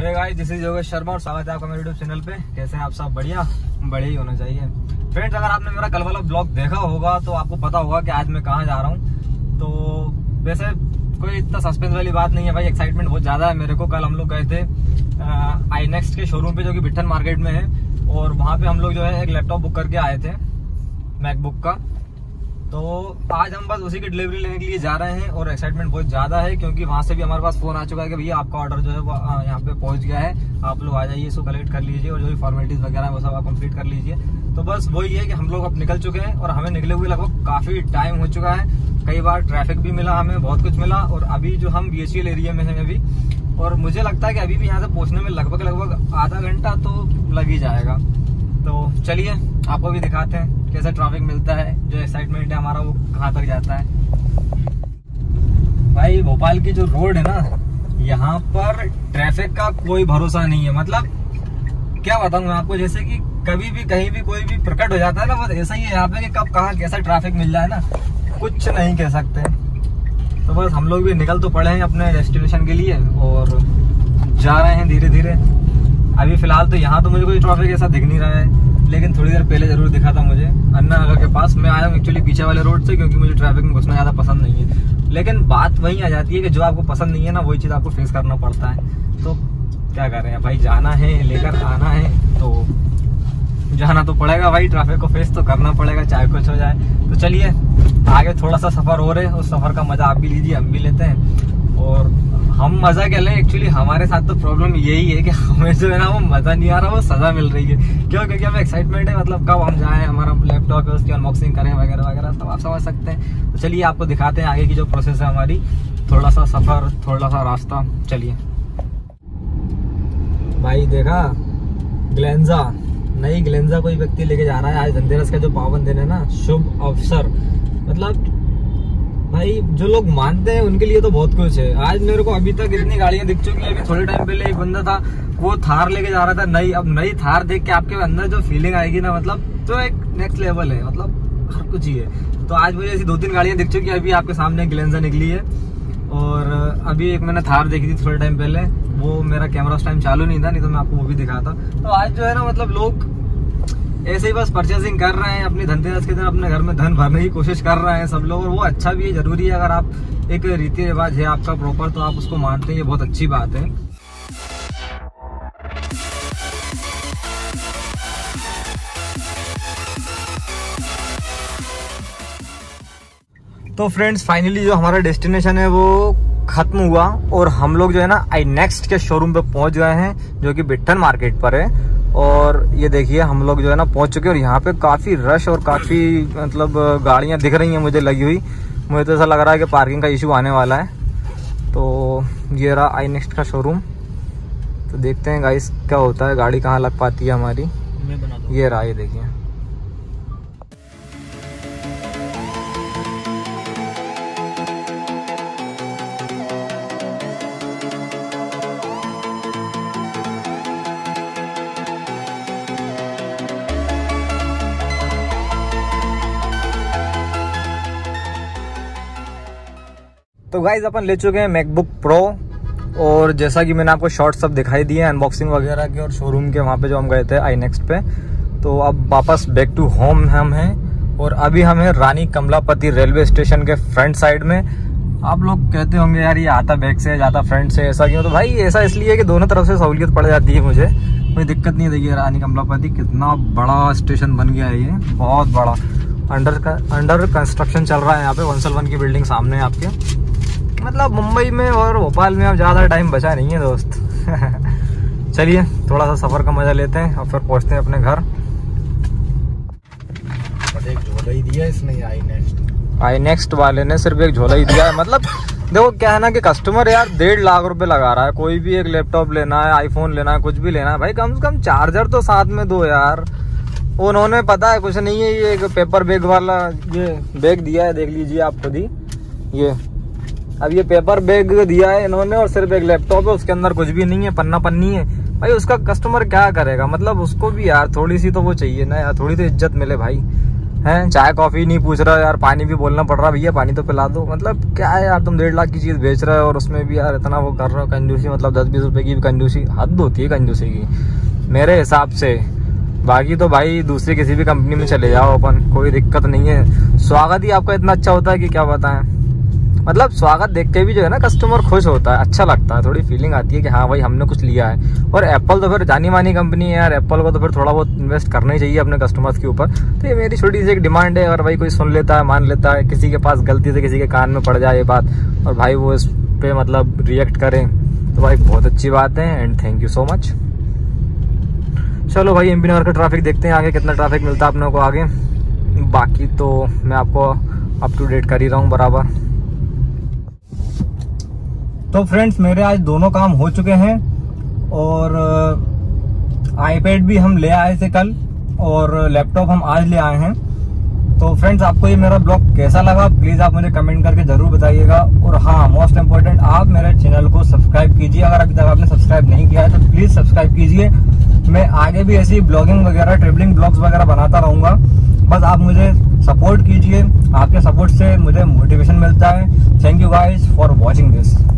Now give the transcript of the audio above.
Hey guys, this is Yogesh Sharma और स्वागत है आपका मेरे यूट्यूब चैनल पे। कैसे हैं आप सब? बढ़िया ही होना चाहिए। फ्रेंड्स, अगर आपने मेरा कल वाला ब्लॉग देखा होगा तो आपको पता होगा कि आज मैं कहाँ जा रहा हूँ। तो वैसे कोई इतना सस्पेंस वाली बात नहीं है भाई, एक्साइटमेंट बहुत ज्यादा है मेरे को। कल हम लोग गए थे iNext के शोरूम पे जो कि बिट्ठन मार्केट में है, और वहाँ पे हम लोग जो है एक लैपटॉप बुक करके आए थे मैकबुक का। तो आज हम बस उसी की डिलीवरी लेने के लिए जा रहे हैं और एक्साइटमेंट बहुत ज्यादा है, क्योंकि वहां से भी हमारे पास फोन आ चुका है कि भैया आपका ऑर्डर जो है वो यहाँ पे पहुंच गया है, आप लोग आ जाइए, इसको कलेक्ट कर लीजिए और जो भी फॉर्मेलिटीज वगैरह है वो सब आप कंप्लीट कर लीजिए। तो बस वही है कि हम लोग अब निकल चुके हैं और हमें निकले हुए लगभग काफी टाइम हो चुका है। कई बार ट्रैफिक भी मिला, हमें बहुत कुछ मिला, और अभी जो हम BHEL एरिया में है अभी, और मुझे लगता है कि अभी भी यहाँ से पहुंचने में लगभग आधा घंटा तो लग ही जाएगा। तो चलिए आपको भी दिखाते हैं कैसे ट्रैफिक मिलता है, जो एक्साइटमेंट है हमारा वो कहाँ तक जाता है। भाई भोपाल की जो रोड है ना, यहाँ पर ट्रैफिक का कोई भरोसा नहीं है। मतलब क्या बताऊं मैं आपको, जैसे कि कभी भी कहीं भी कोई भी प्रकट हो जाता है ना, वो ऐसा ही है यहाँ पे कि कब कहाँ कैसा ट्रैफिक मिल जाए ना, कुछ नहीं कह सकते। तो बस हम लोग भी निकल तो पड़े हैं अपने डेस्टिनेशन के लिए और जा रहे हैं धीरे धीरे। अभी फिलहाल तो यहाँ तो मुझे कोई ट्रैफिक ऐसा दिख नहीं रहा है, लेकिन थोड़ी देर पहले जरूर दिखा था मुझे अन्ना नगर के पास। मैं आया हूँ एक्चुअली पीछे वाले रोड से, क्योंकि मुझे ट्रैफिक में घुसना ज्यादा पसंद नहीं है। लेकिन बात वही आ जाती है कि जो आपको पसंद नहीं है ना, वही चीज आपको फेस करना पड़ता है। तो क्या कर रहे हैं भाई, जाना है, लेकर आना है तो जाना तो पड़ेगा भाई, ट्रैफिक को फेस तो करना पड़ेगा चाहे कुछ हो जाए। तो चलिए आगे थोड़ा सा सफर हो रहे, उस सफर का मजा आप भी लीजिए, हम भी लेते हैं। और हम मजा क्या लें, एक्चुअली हमारे साथ तो प्रॉब्लम यही है कि हमें जो है ना वो मजा नहीं आ रहा, वो सजा मिल रही है। क्यों? क्योंकि हमें एक्साइटमेंट है, मतलब कब हम जाएं, हमारा लैपटॉप है उसकी अनबॉक्सिंग करें वगैरह वगैरह, सब आप समझ सकते हैं। तो चलिए आपको दिखाते हैं आगे की जो प्रोसेस है हमारी, थोड़ा सा सफर, थोड़ा सा रास्ता। चलिए भाई, देखा ग्लेंजा, नई ग्लेंजा कोई व्यक्ति लेके जा रहा है। आज धनतेरस का जो पावन दिन है ना, शुभ अवसर, मतलब भाई जो लोग मानते हैं उनके लिए तो बहुत कुछ है। आज मेरे को अभी तक इतनी गाड़ियां दिख चुकी है। अभी थोड़े टाइम पहले एक बंदा था, वो थार लेके जा रहा था नई। अब नई थार देख के आपके अंदर जो फीलिंग आएगी ना, मतलब तो एक नेक्स्ट लेवल है, मतलब हर कुछ ही है। तो आज मुझे ऐसी 2-3 गाड़ियां दिख चुकी है। अभी आपके सामने ग्लेंजा निकली है, और अभी एक मैंने थार देखी थी थोड़े टाइम पहले, वो मेरा कैमरा उस टाइम चालू नहीं था, नहीं तो मैं आपको वो भी दिखाता। तो आज जो है ना, मतलब लोग ऐसे ही बस परचेसिंग कर रहे हैं, अपनी धनतेरस के दिन अपने घर में धन भरने की कोशिश कर रहे हैं सब लोग। और वो अच्छा भी है, जरूरी है। अगर आप एक रीति रिवाज है आपका प्रॉपर, तो आप उसको मानते हैं, ये बहुत अच्छी बात है। तो फ्रेंड्स, फाइनली जो हमारा डेस्टिनेशन है वो खत्म हुआ, और हम लोग जो है ना iNext के शोरूम पे पहुंच गए हैं, जो कि बिट्ठन मार्केट पर है। और ये देखिए हम लोग जो है ना पहुंच चुके हैं, और यहाँ पे काफी रश और काफी मतलब गाड़ियां दिख रही हैं मुझे लगी हुई। मुझे तो ऐसा लग रहा है कि पार्किंग का इशू आने वाला है। तो ये रहा iNext का शोरूम। तो देखते हैं गाइस क्या होता है, गाड़ी कहाँ लग पाती है हमारी। ये रहा, ये देखिए। तो गाइज अपन ले चुके हैं मैकबुक प्रो, और जैसा कि मैंने आपको शॉर्ट्स सब दिखाई दिए अनबॉक्सिंग वगैरह के और शोरूम के, वहाँ पे जो हम गए थे iNext पे। तो अब वापस बैक टू होम हम हैं, और अभी हम हैं रानी कमलापति रेलवे स्टेशन के फ्रंट साइड में। आप लोग कहते होंगे यार ये आता बैक से जाता फ्रंट से, ऐसा क्यों? तो भाई ऐसा इसलिए है कि दोनों तरफ से सहूलियत पड़ जाती है मुझे, कोई दिक्कत नहीं। देखिए रानी कमलापति कितना बड़ा स्टेशन बन गया है, ये बहुत बड़ा। अंडर कंस्ट्रक्शन चल रहा है यहाँ पे, 101 की बिल्डिंग सामने आपके। मतलब मुंबई में और भोपाल में अब ज्यादा टाइम बचा नहीं है दोस्त। चलिए थोड़ा सा सफर का मजा लेते हैं और फिर पहुंचते हैं अपने घर। एक झोला ही दिया इसने iNext वाले ने, सिर्फ एक झोला ही दिया है। मतलब देखो क्या है ना कि कस्टमर यार 1.5 लाख रुपए लगा रहा है। कोई भी एक लैपटॉप लेना है, आईफोन लेना है, कुछ भी लेना है भाई, कम से कम चार्जर तो साथ में दो यार। उन्होंने पता है कुछ नहीं है, ये एक पेपर बैग वाला ये बैग दिया है, देख लीजिए आप खुद ही। ये अब ये पेपर बैग दिया है इन्होंने, और सिर्फ एक लैपटॉप है, उसके अंदर कुछ भी नहीं है, पन्ना पन्नी है। भाई उसका कस्टमर क्या करेगा? मतलब उसको भी यार थोड़ी सी तो वो चाहिए ना यार, थोड़ी तो इज्जत मिले भाई। हैं, चाय कॉफी नहीं पूछ रहा यार, पानी भी बोलना पड़ रहा भैया पानी तो पिला दो। मतलब क्या है यार, तुम 1.5 लाख की चीज बेच रहे हो और उसमें भी यार इतना वो कर रहे हो, कंजूसी। मतलब 10-20 रुपए की भी कंजूसी, हद होती है कंजूसी की मेरे हिसाब से। बाकी तो भाई दूसरी किसी भी कंपनी में चले जाओ अपन, कोई दिक्कत नहीं है। स्वागत ही आपका इतना अच्छा होता है कि क्या बताएं। मतलब स्वागत देख के भी जो है ना कस्टमर खुश होता है, अच्छा लगता है, थोड़ी फीलिंग आती है कि हाँ भाई हमने कुछ लिया है। और एप्पल तो फिर जानी मानी कंपनी है यार, एप्पल को तो फिर थोड़ा बहुत इन्वेस्ट करना ही चाहिए अपने कस्टमर्स के ऊपर। तो ये मेरी छोटी सी एक डिमांड है, अगर भाई कोई सुन लेता है, मान लेता है, किसी के पास गलती से किसी के कान में पड़ जाए ये बात और भाई वो इस पे मतलब रिएक्ट करें तो भाई बहुत अच्छी बात है। And thank you so much. चलो भाई एमपी नगर का ट्रैफिक देखते हैं आगे कितना ट्रैफिक मिलता है अपने को आगे। बाकी तो मैं आपको अप टू डेट कर ही रहा हूँ बराबर। तो फ्रेंड्स मेरे आज दोनों काम हो चुके हैं और आईपैड भी हम ले आए थे कल और लैपटॉप हम आज ले आए हैं। तो फ्रेंड्स आपको ये मेरा ब्लॉग कैसा लगा प्लीज आप मुझे कमेंट करके जरूर बताइएगा। और हाँ मोस्ट इम्पोर्टेंट आप मेरे चैनल को सब्सक्राइब कीजिए, अगर अभी तक आपने सब्सक्राइब नहीं किया है तो प्लीज सब्सक्राइब कीजिए। मैं आगे भी ऐसी ब्लॉगिंग वगैरह ट्रेवलिंग ब्लॉग्स वगैरह बनाता रहूंगा, बस आप मुझे सपोर्ट कीजिए। आपके सपोर्ट से मुझे मोटिवेशन मिलता है। Thank you guys for watching this.